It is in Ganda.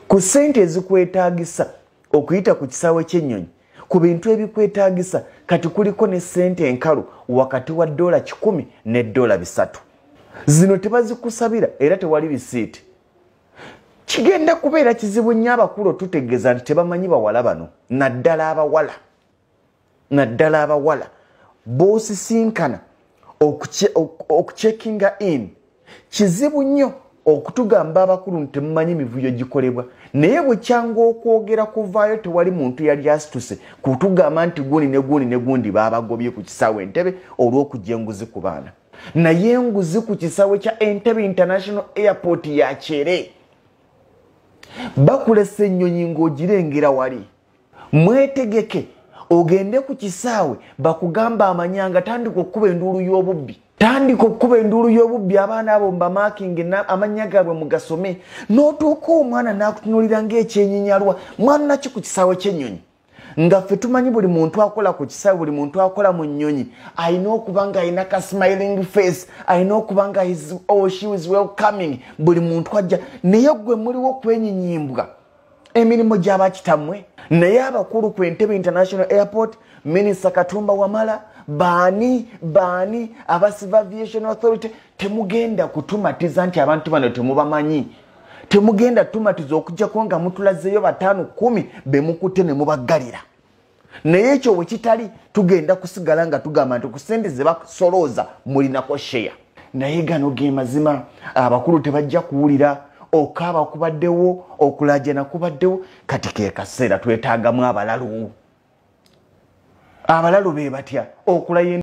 ku ssente ezikwetaagisa okuyita ku kisaawe ky'ennyonyi ku bintu ebikwetaagisa kati kuliko ne ssente enkalu wakati wa $100 ne $300. Zino tebazikusabira era tewali bisiiti. Kigenda kubeera kizibu nnyo abakulu tutegeeza nti tebamanyi bawala bano naddala abawala b'osisinkana okucheckinga in. Kizibu nnyo okutugamba abakulu nti temumanyi mivuyo gikolebwa, naye bwe kyanga okwogera kuvaayo tewali muntu yali asituse kutugamba nti gundi ne gundi ne gundi baabagobye ku kisaawe Entebbe olw'okujja enguzi ku baana. Naye enguzi ku kisaawe kya Entebbe International Airport ya kyere. Bakulesa ennyonyi ng'ogirengera wali. Mwetegeke ogende ku kisaawe bakugamba amanyanga tandika okkuba enduulu y'obubbi. Abaana abo mbamaakinge amanya gaabwe mugasome. N'otuuka omwana n'akutunuulira ng'ekyenyinyalwa. Mwana naki ku kisaawe ky'ennyonyi. Nga ffe tumanyi buli muntu akola ku kisaawe, buli muntu akola mu nnyonyi alina okuba nga alina ka smiling face, alina okuba nga she is welcoming, buli muntu ajja. Naye gwe muliwo kwenyinyibwa emirimu gy'abakitammwe. Naye abakulu ku Entebbe International Airport, Minisita Katumba Wamala, baani aba Civil Aviation Authority, temugenda kutumatiza nti abantu bano temubamanyi. Temugenda tumatiza okujjako nga mutulazeeyo 5-10 bemukutte ne mubaggalira. Naye ekyo bwe kitali tugenda kusigala nga tugamba nti ku ssente ze basolooza mulinako share. Naye gano ge mazima, abakulu tebajja kuwulira. Okaaba kubaddewo, okulajana kubaddewo, kati ke kaseera twetaagamu abalalu. Abalalu be batya okulayo